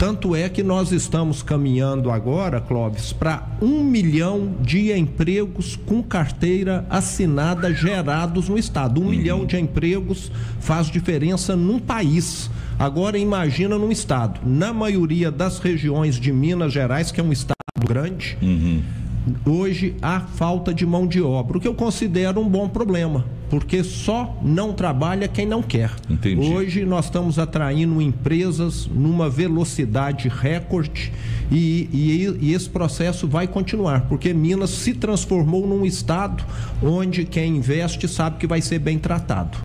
Tanto é que nós estamos caminhando agora, Clóvis, para 1 milhão de empregos com carteira assinada gerados no estado. 1 milhão de empregos faz diferença num país. Agora imagina num estado. Na maioria das regiões de Minas Gerais, que é um estado grande, hoje há falta de mão de obra, o que eu considero um bom problema, porque só não trabalha quem não quer. Entendi. Hoje nós estamos atraindo empresas numa velocidade recorde e esse processo vai continuar, porque Minas se transformou num estado onde quem investe sabe que vai ser bem tratado.